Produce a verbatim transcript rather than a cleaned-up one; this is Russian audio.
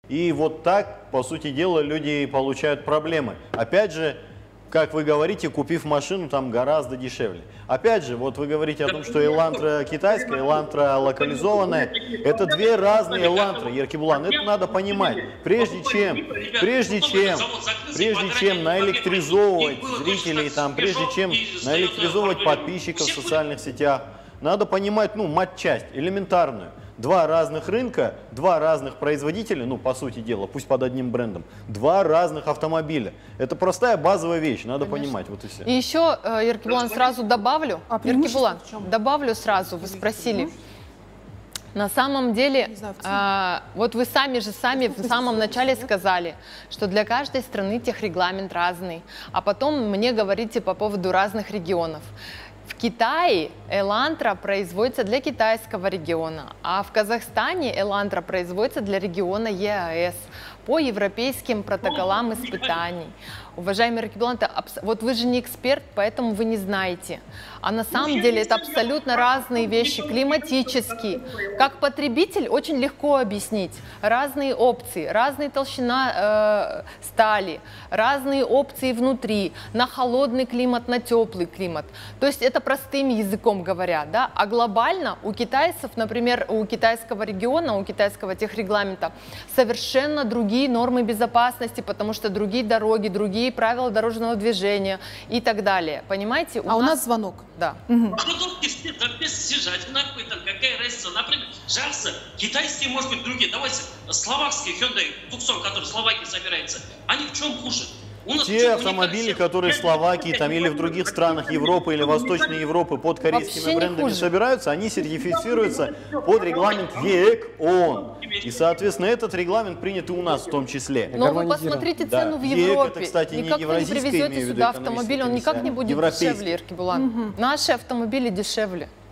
И вот так, по сути дела, люди получают проблемы. Опять же, как вы говорите, купив машину, там гораздо дешевле. Опять же, вот вы говорите о том, что Элантра китайская, Элантра локализованная. Это две разные Элантры, Еркебулан. Это надо понимать. Прежде чем, прежде чем, прежде чем наэлектризовывать зрителей, там, прежде чем наэлектризовывать подписчиков в социальных сетях, надо понимать, ну, матчасть элементарную. Два разных рынка, два разных производителя, ну, по сути дела, пусть под одним брендом, два разных автомобиля. Это простая базовая вещь, надо Конечно. понимать, вот и все. И еще, Еркебулан, сразу добавлю, а Еркебулан, добавлю сразу, вы спросили. На самом деле, знаю, а, вот вы сами же сами в самом начале сказали, что для каждой страны техрегламент разный, а потом мне говорите по поводу разных регионов. В Китае Элантра производится для китайского региона, а в Казахстане Элантра производится для региона ЕАЭС по европейским протоколам испытаний. Уважаемый Еркебулан, вот вы же не эксперт, поэтому вы не знаете. А на самом деле это абсолютно разные вещи, климатические. Как потребитель очень легко объяснить. Разные опции, разная толщина э, стали, разные опции внутри, на холодный климат, на теплый климат. То есть это простым языком говоря, да? А глобально у китайцев, например, у китайского региона, у китайского техрегламента совершенно другие нормы безопасности, потому что другие дороги, другие правила дорожного движения и так далее. Понимаете? У а нас... у нас звонок. Да. Угу. А потом съезжать, нахуй там, какая разница. Например, жарится, китайские, может быть, другие. Давайте, словакские Hyundai Tucson, который в Словакии собирается, они в чем хуже? Те автомобили, которые в Словакии там, или в других странах Европы или Восточной Европы под корейскими брендами собираются, они сертифицируются под регламент ЕЭК-ООН. И, соответственно, этот регламент принят и у нас в том числе. Но вы посмотрите цену да. в Европе. Это, кстати, никак не вы не привезете сюда автомобиль, он никак не будет Европейский. дешевле, Еркебулан. Угу. Наши автомобили дешевле.